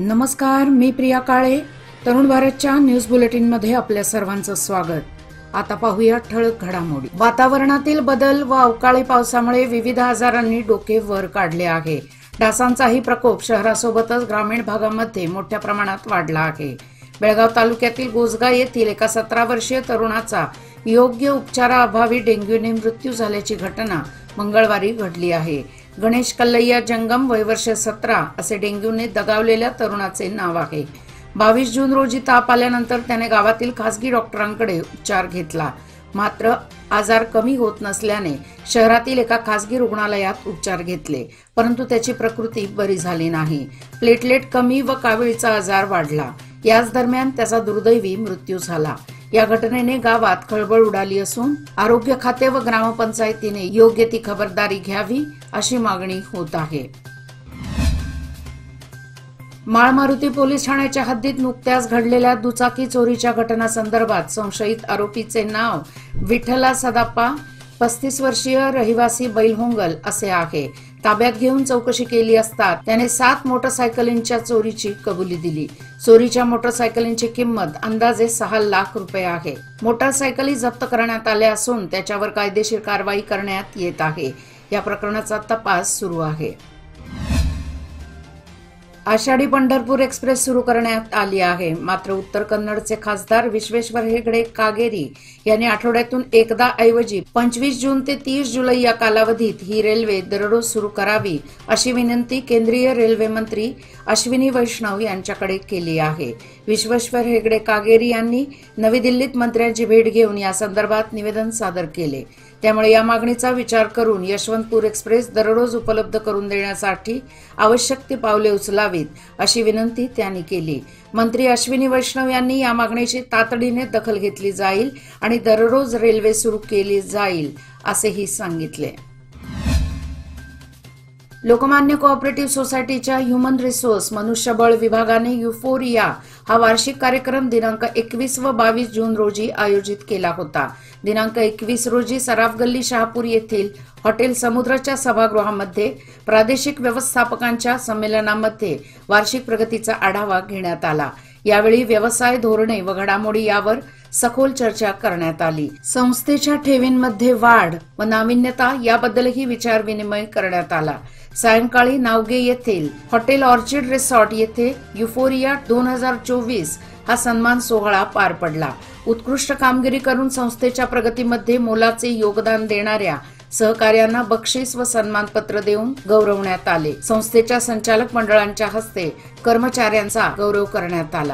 नमस्कार, मी प्रिया काळे. तरुण भारतच्या न्यूज बुलेटिन मध्ये आपल्या सर्वांचं स्वागत. आता पाहूया ठळक घडामोडी. वातावरणातील बदल व अवकाळी पावसामुळे विविध आजारांनी डोके वर काढले आहे. डासांचाही प्रकोप शहरासोबतच ग्रामीण भागामध्ये मोठ्या प्रमाणात वाढला आहे. बेळगाव तालुक्यातील गोसगा येथील एका 17 वर्षीय तरुणाचा योग्य उपचाराअभावी डेंग्यूने मृत्यू झाल्याची घटना मंगळवारी घडली आहे. गणेश कल्लैया जंगम, वय वर्ष 17 असे डेंग्यूने दगावलेल्या तरुणाचे नाव आहे. 22 जून रोजी ताप आल्यानंतर त्याने गावातील खासगी डॉक्टरांकडे उपचार घेतला. मात्र आजार कमी होत नसल्याने शहरातील एका खासगी रुग्णालयात उपचार घेतले, परंतु त्याची प्रकृती बरी झाली नाही. प्लेटलेट कमी व कावीळचा आजार वाढला. याच दरम्यान त्याचा दुर्दैवी मृत्यू झाला. या घटनेने गावात खळबळ उडाली असून आरोग्य खाते व ग्रामपंचायतीने योग्य ती खबरदारी घ्यावी अशी मागणी होत आहे. माळमारुती पोलीस ठाण्याच्या हद्दीत नुकत्याच घडलेल्या दुचाकी चोरीच्या घटनासंदर्भात संशयित आरोपीचे नाव विठ्ठला सदाप्पा, 35 वर्षीय, रहिवासी बैलहोंगल असे आहे. ताब्यात घेऊन चौकशी केली असता त्याने 7 मोटरसायकलींच्या चोरीची कबुली दिली. चोरीच्या मोटरसायकलींची किंमत अंदाजे 6 लाख रुपये आहे. मोटरसायकली जप्त करण्यात आल्या असून त्याच्यावर कायदेशीर कारवाई करण्यात येत आहे. या प्रकरणाचा तपास सुरू आहे. आषाढी पंढरपूर एक्सप्रेस सुरू करण्यात आली आहे. मात्र उत्तर कन्नडचे खासदार विश्वेश्वर हेगडे कागेरी यांनी आठवड्यातून एकदा ऐवजी 25 जून ते 30 जुलै या कालावधीत ही रेल्वे दररोज सुरू करावी अशी विनंती केंद्रीय रेल्वे मंत्री अश्विनी वैष्णव यांच्याकडे केली आहे. विश्वेश्वर हेगडे कागेरी यांनी नवी दिल्लीत मंत्र्यांची भेट घेऊन या संदर्भात निवेदन सादर केले. त्यामुळे या मागणीचा विचार करून यशवंतपूर एक्सप्रेस दररोज उपलब्ध करून देण्यासाठी आवश्यक ती पावले उचलावीत अशी विनंती त्यांनी केली. मंत्री अश्विनी वैष्णव यांनी या मागणीची तातडीने दखल घेतली जाईल आणि दररोज रेल्वे सुरू केली जाईल असेही सांगितले. लोकमान्य कोऑपरेटिव्ह सोसायटीच्या ह्युमन रिसोर्स मनुष्यबळ विभागाने युफोरिया हा वार्षिक कार्यक्रम दिनांक 21 व 22 जून रोजी आयोजित केला होता. दिनांक 21 रोजी सराफ गल्ली शहापूर येथील हॉटेल समुद्राच्या सभागृहामध्ये प्रादेशिक व्यवस्थापकांच्या संमेलनामध्ये वार्षिक प्रगतीचा आढावा घेण्यात आला. यावेळी व्यवसाय धोरणे व घडामोडी यावर सखोल चर्चा करण्यात आली. संस्थेच्या ठेवींमध्ये वाढ व नाविन्यता याबद्दलही विचारविनिमय करण्यात आला. सायंकाळी नावगे येथील हॉटेल ऑर्चिड रिसॉर्ट येथे युफोरिया 2024 हा सन्मान सोहळा पार पडला. उत्कृष्ट कामगिरी करून संस्थेच्या प्रगतीमध्ये मोलाचे योगदान देणाऱ्या सहकार्यांना बक्षीस व सन्मानपत्र देऊन गौरवण्यात आले. संस्थेच्या संचालक मंडळांच्या हस्ते कर्मचाऱ्यांचा गौरव करण्यात आला.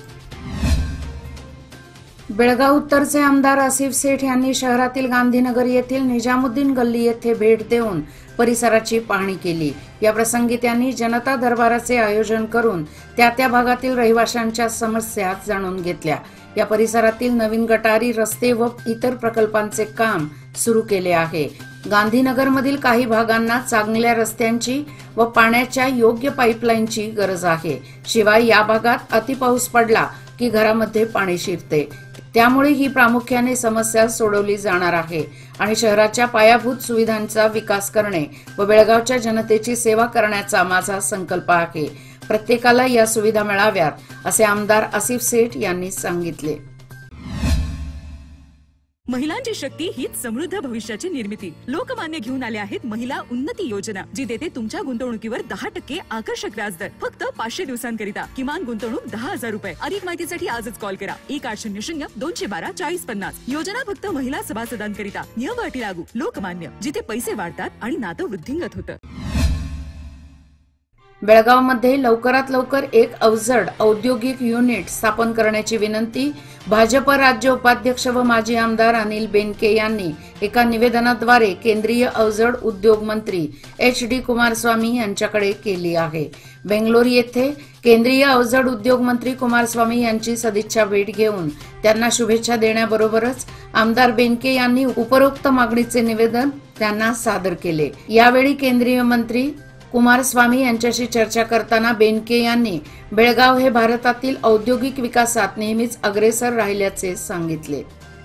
बेळगाव उत्तरचे आमदार आसिफ सेठ यांनी शहरातील गांधीनगर येथील निजामुद्दीन गल्ली येथे भेट देऊन परिसराची पाहणी केली. या प्रसंगी त्यांनी जनता दरबाराचे आयोजन करून त्या भागातील रहिवाशांच्या समस्या जाणून घेतल्या. या परिसरातील नवीन गटारी, रस्ते व इतर प्रकल्पांचे काम सुरू केले आहे. गांधीनगरमधील काही भागांना चांगल्या रस्त्यांची व पाण्याच्या योग्य पाईपलाईनची गरज आहे. शिवाय या भागात अतिपाऊस पडला की घरामध्ये पाणी शिरते. त्यामुळे ही प्रामुख्याने समस्या सोडवली जाणार आहे आणि शहराच्या पायाभूत सुविधांचा विकास करणे व बेळगावच्या जनतेची सेवा करण्याचा माझा संकल्प आहे. प्रत्येकाला या सुविधा मिळाव्यात असे आमदार आसिफ सेठ यांनी सांगितले. महिलांची शक्ती हीच समृद्ध भविष्याची निर्मिती. लोकमान्य घेऊन आले आहेत महिला उन्नती योजना, जी देते तुमच्या गुंतवणुकीवर 10% आकर्षक व्याजदर फक्त 500 दिवसांकरिता. किमान गुंतवणूक 10,000 रुपये. अधिक माहितीसाठी आजच कॉल करा 1800-212-4050. योजना फक्त महिला सभासदांकरिता. नियम अटी लागू. लोकमान्य, जिथे पैसे वाढतात आणि नातं वृद्धिंगत होतं. बेळगावमध्ये लवकरात लवकर एक अवजड औद्योगिक युनिट स्थापन करण्याची विनंती भाजप राज्य उपाध्यक्ष व माजी आमदार अनिल बेनके यांनी एका निवेदनाद्वारे केंद्रीय अवजड उद्योग मंत्री HD कुमारस्वामी यांच्याकडे केली आहे. बेंगलोर येथे केंद्रीय अवजड उद्योग मंत्री कुमारस्वामी यांची सदिच्छा भेट घेऊन त्यांना शुभेच्छा देण्याबरोबरच आमदार बेनके यांनी उपरोक्त मागणीचे निवेदन त्यांना सादर केले. यावेळी केंद्रीय मंत्री कुमारस्वामी यांच्याशी चर्चा करताना बेनके यांनी बेळगाव हे भारतातील औद्योगिक विकासात नेहमीच अग्रेसर राहिल्याचे सांगितले.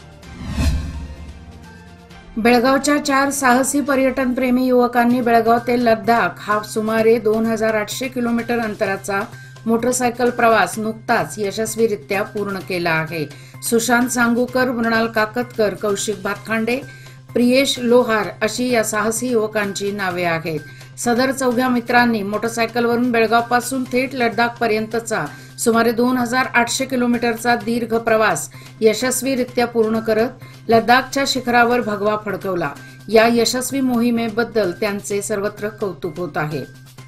बेळगावच्या 4 साहसी पर्यटन प्रेमी युवकांनी बेळगाव ते लद्दाख हा सुमारे 2800 किलोमीटर अंतराचा मोटरसायकल प्रवास नुकताच यशस्वीरित्या पूर्ण केला आहे. सुशांत सांगूकर, मृणाल काकतकर, कौशिक भातखांडे, प्रियेश लोहार अशी या साहसी युवकांची नावे आहेत. सदर चौघ्या मित्रांनी मोटरसायकलवरून बेळगावपासून थेट लडाखपर्यंतचा सुमारे 2800 किलोमीटरचा दीर्घ प्रवास यशस्वीरित्या पूर्ण करत लडाखच्या शिखरावर भगवा फडकवला. या यशस्वी मोहिमेबद्दल त्यांचे सर्वत्र कौतुक होत आहे.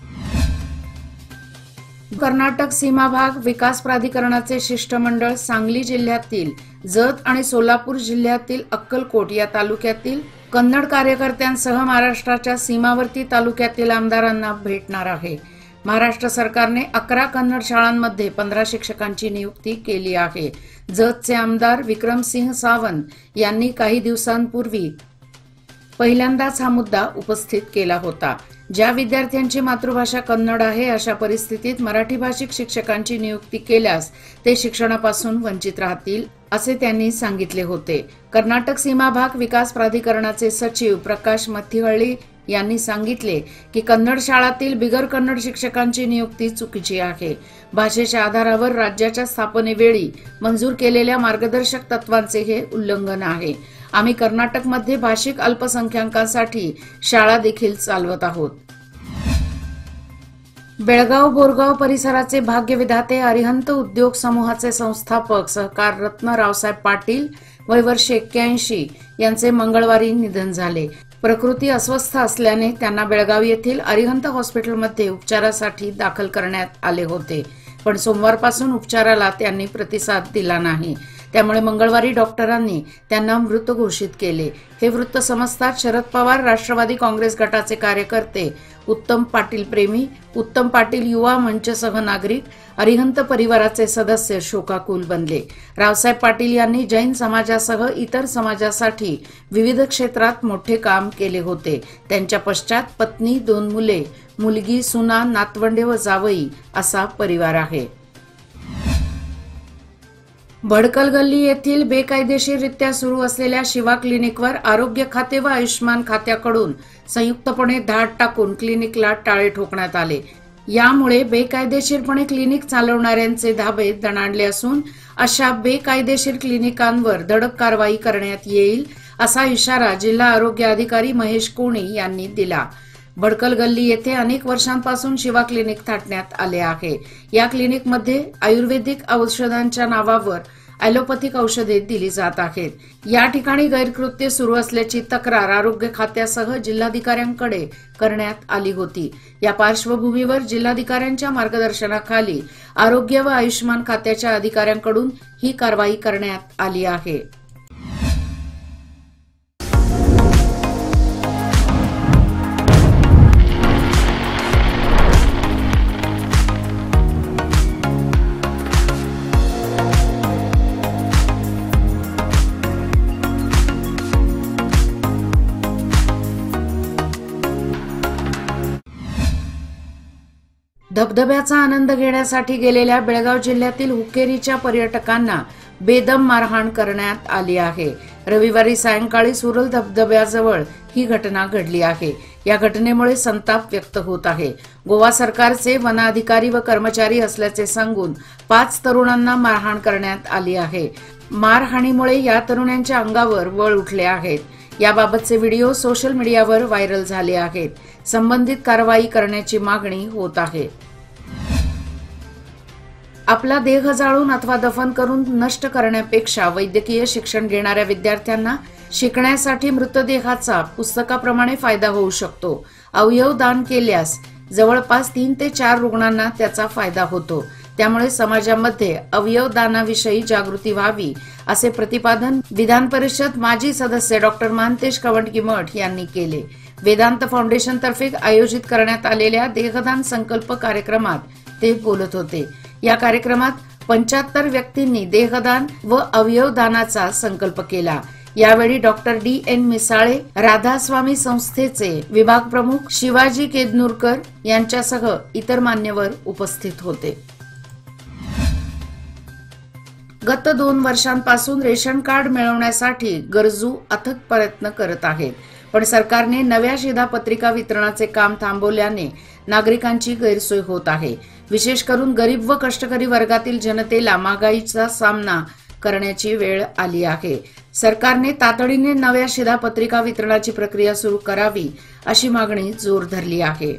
कर्नाटक सीमा भाग विकास प्राधिकरणाचे शिष्टमंडळ सांगली जिल्ह्यातील जत आणि सोलापूर जिल्ह्यातील अक्कलकोट या तालुक्यातील कन्नड कार्यकर्त्यांसह महाराष्ट्राच्या सीमावर्ती तालुक्यातील आमदारांना भेटणार आहे. महाराष्ट्र सरकारने 11 कन्नड शाळांमध्ये 15 शिक्षकांची नियुक्ती केली आहे. जतचे आमदार विक्रमसिंह सावंत यांनी काही दिवसांपूर्वी पहिल्यांदाच हा मुद्दा उपस्थित केला होता. ज्या विद्यार्थ्यांची मातृभाषा कन्नड आहे अशा परिस्थितीत मराठी भाषिक शिक्षकांची नियुक्ती केल्यास ते शिक्षणापासून वंचित राहतील असे त्यांनी सांगितले होते. कर्नाटक सीमा भाग विकास प्राधिकरणाचे सचिव प्रकाश मथिहळ्ळी यांनी सांगितले की कन्नड शाळातील बिगर कन्नड शिक्षकांची नियुक्ती चुकीची आहे. भाषेच्या आधारावर राज्याच्या स्थापनेवेळी मंजूर केलेल्या मार्गदर्शक तत्वांचे हे उल्लंघन आहे. आम्ही कर्नाटकमध्ये भाषिक अल्पसंख्याकांसाठी शाळा देखील चालवत आहोत. बेळगाव बोरगाव परिसराचे भाग्यविधाते अरिहंत उद्योग समूहाचे संस्थापक सहकार रत्न रावसाहेब पाटील वय वर्ष 81 यांचे मंगळवारी निधन झाले. प्रकृती अस्वस्थ असल्याने त्यांना बेळगाव येथील अरिहंत हॉस्पिटलमध्ये उपचारासाठी दाखल करण्यात आले होते, पण सोमवारपासून उपचाराला त्यांनी प्रतिसाद दिला नाही. त्यामुळे मंगळवारी डॉक्टरांनी त्यांना मृत घोषित केले. हे वृत्त समजताच शरद पवार राष्ट्रवादी काँग्रेस गटाचे कार्यकर्ते, उत्तम पाटील प्रेमी, उत्तम पाटील युवा मंचसह नागरिक, अरिहंत परिवाराचे सदस्य शोकाकुल बनले. रावसाहेब पाटील यांनी जैन समाजासह इतर समाजासाठी विविध क्षेत्रात मोठे काम केले होते. त्यांच्या पश्चात पत्नी, 2 मुले, मुलगी, सुना, नातवंडे व जावई असा परिवार आहे. भडकल गल्ली येथील बेकायदेशीररित्या सुरू असलेल्या शिवा क्लिनिकवर आरोग्य खाते व आयुष्यमान खात्याकडून संयुक्तपणे धाड टाकून क्लिनिकला टाळे ठोकण्यात आले. यामुळे बेकायदेशीरपणे क्लिनिक चालवणाऱ्यांचे धाबे दणाणले असून अशा बेकायदेशीर क्लिनिकांवर धडक कारवाई करण्यात येईल असा इशारा जिल्हा आरोग्य अधिकारी महेश कोणी यांनी दिला. भडकल गल्ली येथे अनेक वर्षांपासून शिवा क्लिनिक थाटण्यात आले आहे. या क्लिनिकमध्ये आयुर्वेदिक औषधांच्या नावावर ॲलोपॅथिक औषधे दिली जात आहेत. या ठिकाणी गैरकृत्य सुरू असल्याची तक्रार आरोग्य खात्यासह जिल्हाधिकाऱ्यांकडे करण्यात आली होती. या पार्श्वभूमीवर जिल्हाधिकाऱ्यांच्या मार्गदर्शनाखाली आरोग्य व आयुष्यमान खात्याच्या अधिकाऱ्यांकडून ही कारवाई करण्यात आली आहे. धबधब्याचा आनंद घेण्यासाठी गेलेल्या बेळगाव जिल्ह्यातील हुक्केरीच्या पर्यटकांना बेदम मारहाण करण्यात आली आहे. रविवारी सायंकाळी सुरल धबधब्याजवळ ही घटना घडली आहे. या घटनेमुळे संताप व्यक्त होत आहे. गोवा सरकारचे वन अधिकारी व कर्मचारी असल्याचे सांगून 5 तरुणांना मारहाण करण्यात आली आहे. मारहाणीमुळे या तरुणांच्या अंगावर वळ उठले आहेत. याबाबतचे व्हिडिओ सोशल मीडियावर व्हायरल झाले आहेत. संबंधित कारवाई करण्याची मागणी होत आहे. आपला देह जाळून अथवा दफन करून नष्ट करण्यापेक्षा वैद्यकीय शिक्षण घेणाऱ्या विद्यार्थ्यांना शिकण्यासाठी मृतदेहाचा पुस्तकाप्रमाणे फायदा होऊ शकतो. अवयव दान केल्यास जवळपास 3 ते 4 रुग्णांना त्याचा फायदा होतो. त्यामुळे समाजामध्ये अवयव दानाविषयी जागृती व्हावी असे प्रतिपादन विधान परिषद माजी सदस्य डॉक्टर महांतेश कवंटकीमठ यांनी केले. वेदांत फाउंडेशन तर्फे आयोजित करण्यात आलेल्या देहदान संकल्प कार्यक्रमात ते बोलत होते. या कार्यक्रमात 75 व्यक्तींनी देहदान व अवयव दानाचा संकल्प केला. यावेळी डॉक्टर DN मिसाळे, राधास्वामी संस्थेचे विभाग प्रमुख शिवाजी केदनूरकर यांच्यासह इतर मान्यवर उपस्थित होते. गत 2 वर्षांपासून रेशन कार्ड मिळवण्यासाठी गरजू अथक प्रयत्न करत आहेत, पण सरकारने नव्या शिधापत्रिका वितरणाचे काम थांबवल्याने नागरिकांची गैरसोय होत आहे। विशेष करून गरीब व कष्टकरी वर्गातील जनतेला महागाईचा सामना करण्याची वेळ आली आहे। सरकारने तातडीने नव्या शिधापत्रिका वितरणाची प्रक्रिया सुरू करावी अशी मागणी जोर धरली आहे।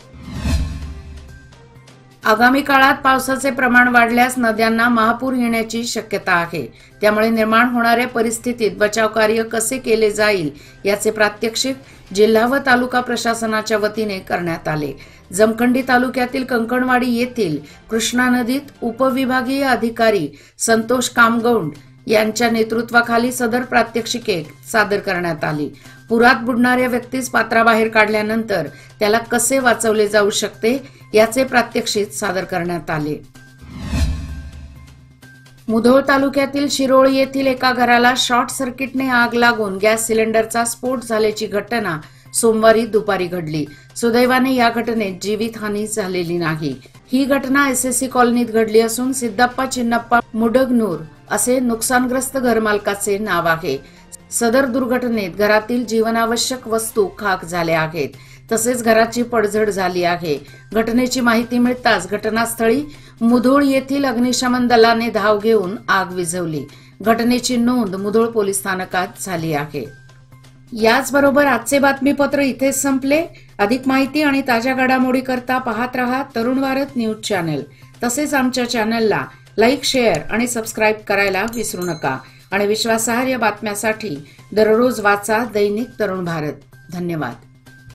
आगामी काळात पावसाचे प्रमाण वाढल्यास नद्यांना महापूर येण्याची शक्यता आहे। त्यामुळे निर्माण होणाऱ्या परिस्थितीत बचाव कार्य कसे केले जाईल याचे प्रात्यक्षिक जिल्हा व तालुका प्रशासनाच्या वतीने करण्यात आले। जमखंडी तालुक्यातील कंकणवाडी येथील कृष्णा नदीत उपविभागीय अधिकारी संतोष कामगौंड यांच्या नेतृत्वाखाली सदर प्रात्यक्षिके सादर करण्यात आली। पुरात बुडणाऱ्या व्यक्तीस पात्राबाहेर काढल्यानंतर त्याला कसे वाचवले जाऊ शकते याचे प्रात्यक्षिक सादर करण्यात आले। मुधोळ तालुक्यातील शिरोळ येथील एका घराला शॉर्ट सर्किटने आग लागून गॅस सिलेंडरचा स्फोट झाल्याची घटना सोमवारी दुपारी घडली। सुदैवाने या घटनेत जीवितहानी झालेली नाही। ही घटना एसएससी कॉलनीत घडली असून सिद्धप्पा चिन्नप्पा मुडगनूर असे नुकसानग्रस्त घरमालकाचे नाव आहे। सदर दुर्घटनेत घरातील जीवनावश्यक वस्तू खाक झाल्या आहेत, तसेच घराची पडझड झाली आहे। घटनेची माहिती मिळताच घटनास्थळी मुधोळ येथील अग्निशमन दलाने धाव घेऊन आग विझवली। घटनेची नोंद मुधोळ पोलीस स्थानकात झाली आहे। याचबरोबर आजचे बातमीपत्र इथेच संपले। अधिक माहिती आणि ताज्या घडामोडी करता पाहत रहा तरुण भारत न्यूज चॅनल। तसेच आमच्या चॅनलला लाईक, शेअर आणि सबस्क्राईब करायला विसरू नका आणि विश्वासार्ह बातम्यांसाठी दररोज वाचा दैनिक तरुण भारत। धन्यवाद।